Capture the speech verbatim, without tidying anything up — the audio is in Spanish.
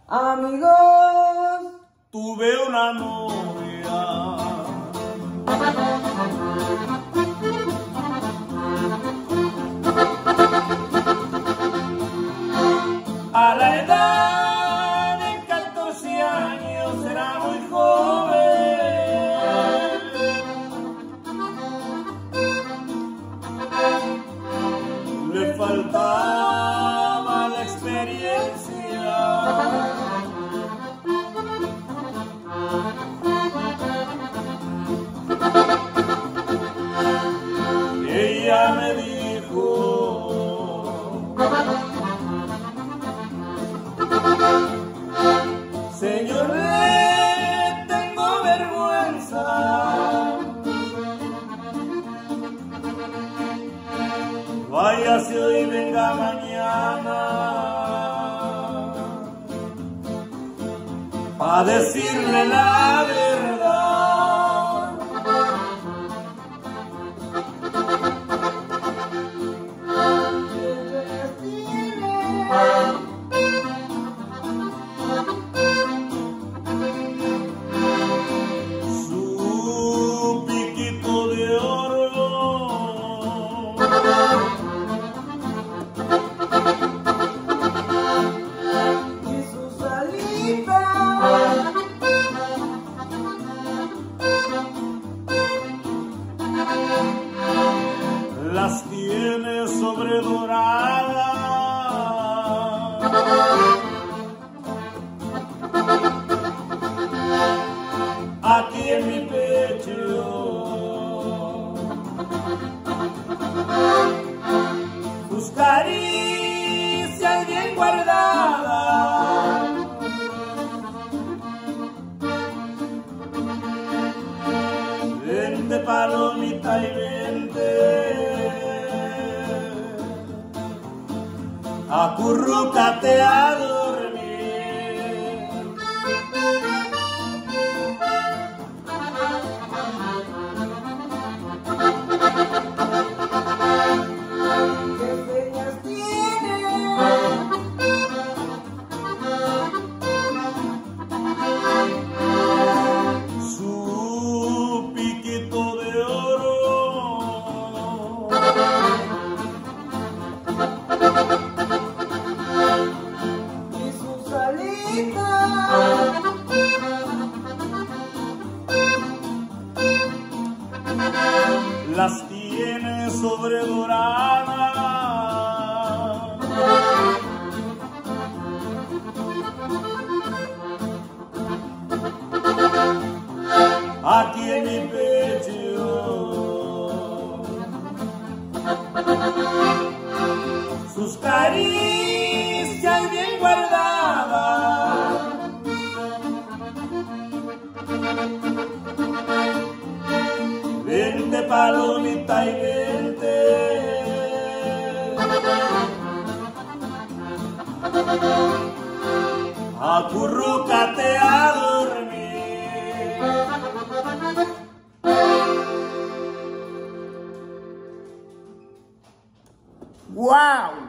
Amigos, tuve una novia. A la edad de catorce años era muy joven. Le faltaba la experiencia. Ella me dijo: señor, le tengo vergüenza. Váyase hoy, venga mañana, a decirle la verdad. Su piquito de oro y su salita, las tiene sobredoradas. Aquí en mi pecho tus caricias bien guardadas. Vente palomita y vente, acurrúcate a dormir. ¿qué señas tiene? Su piquito de oro Y su salita, las tiene sobredoradas. Aquí en mi pecho sus caricias bien guardadas. Vente palomita y vente, acurrúcate a dormir. ¡wow!